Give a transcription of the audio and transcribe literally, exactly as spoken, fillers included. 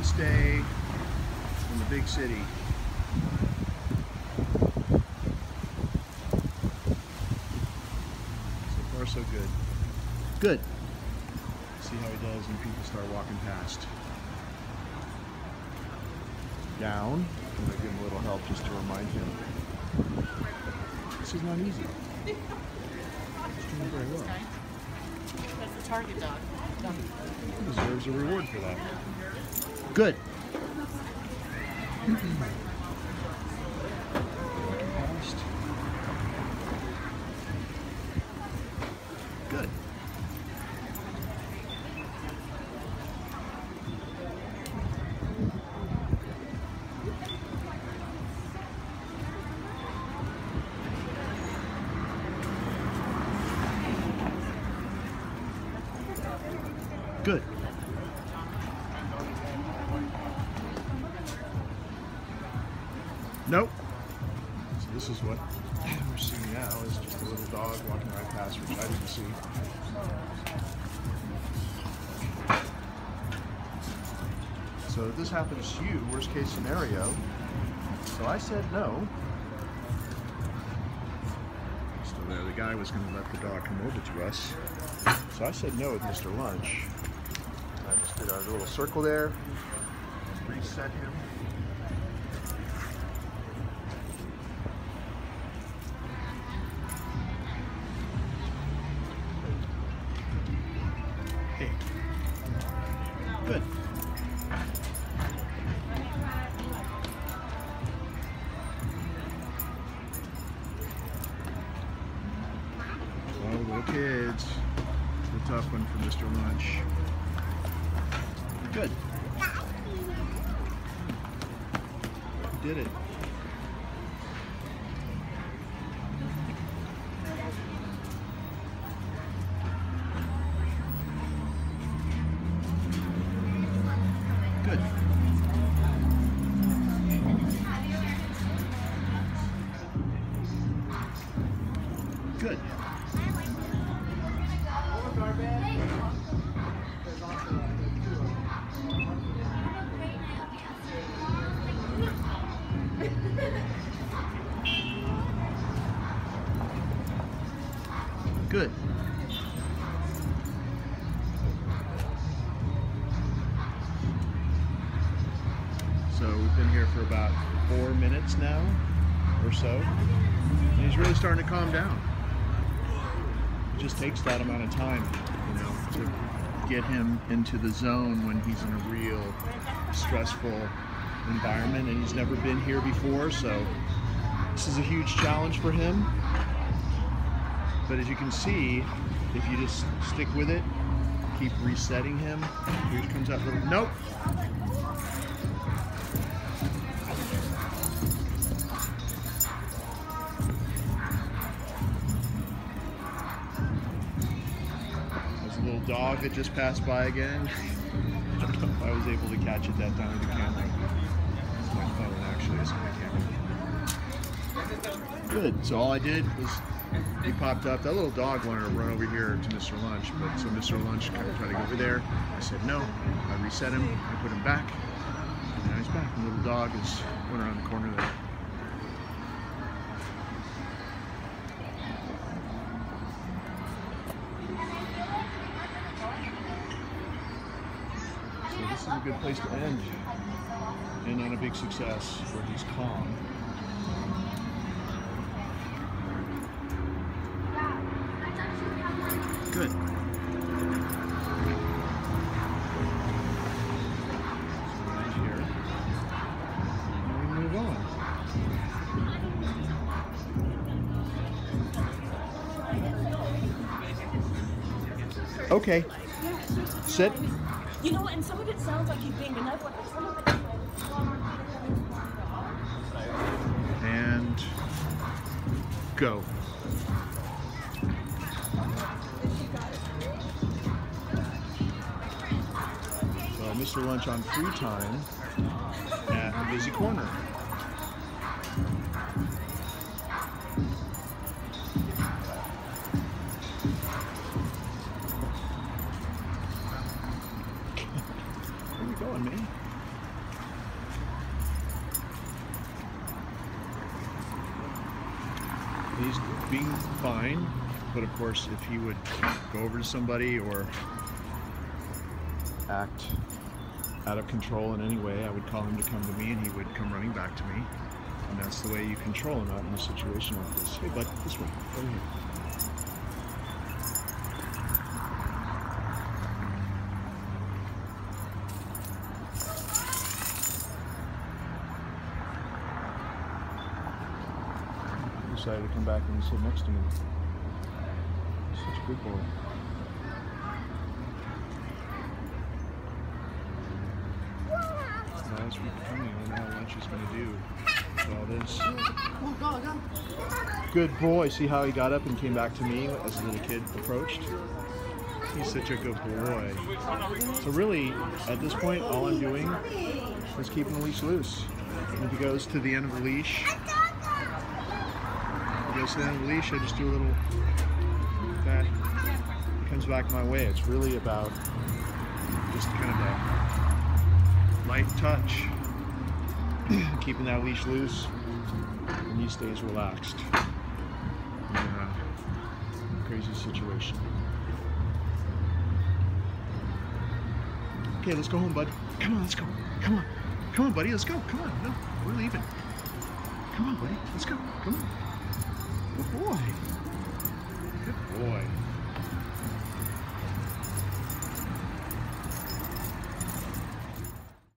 one stay in the big city. So far, so good. Good. See how he does when people start walking past. Down. I'm going to give him a little help just to remind him. This is not easy. He's doing very well. That's the target dog. He deserves a reward for that. Good. Good. Good. Nope. So this is what we're seeing now is just a little dog walking right past, which I didn't see. So if this happens to you, worst case scenario. So I said no. So there, the guy was going to let the dog come over to us. So I said no with Mister Lunch. I just did our little circle there, reset him. Hey, good. Oh, little kids. It's a tough one for Mister Lunch. Good. You did it. Good. Good. Good. So we've been here for about four minutes now or so, and he's really starting to calm down. It just takes that amount of time, you know, to get him into the zone when he's in a real stressful environment, and he's never been here before, so this is a huge challenge for him. But as you can see, if you just stick with it, keep resetting him, here comes that little, nope. There's a little dog that just passed by again. I don't know if I was able to catch it that time with the camera. It's my phone actually, it's my camera. Good, so all I did was he popped up. That little dog wanted to run over here to Mister Lunch, but so Mister Lunch kind of tried to go over there. I said no. I reset him. I put him back. And now he's back. The little dog is going around the corner there. So this is a good place to end. And on a big success where he's calm. Good. So right here. And we move on. Okay. Sit. You know, and some of it sounds like he's being another one, but some of it is like... And go. So Mister Lunch on free time at the busy corner. Where are you going, man? being fine, but of course if he would go over to somebody or act out of control in any way, I would call him to come to me and he would come running back to me. And that's the way you control him out in a situation like this. Hey bud, this way, over here. He decided to come back and sit next to me. He's such a good boy. Now it's becoming, I don't know how much he's going to do with all this. Good boy. See how he got up and came back to me as a little kid approached? He's such a good boy. So really, at this point, all I'm doing is keeping the leash loose. And if he goes to the end of the leash, if he goes to the end of the leash, I just do a little, that he comes back my way. It's really about just kind of a light touch, keeping that leash loose, and he stays relaxed in a crazy situation. Okay, let's go home, bud. Come on, let's go. Come on. Come on, buddy, let's go. Come on. No, we're leaving. Come on, buddy. Let's go. Come on. Good boy. Good boy.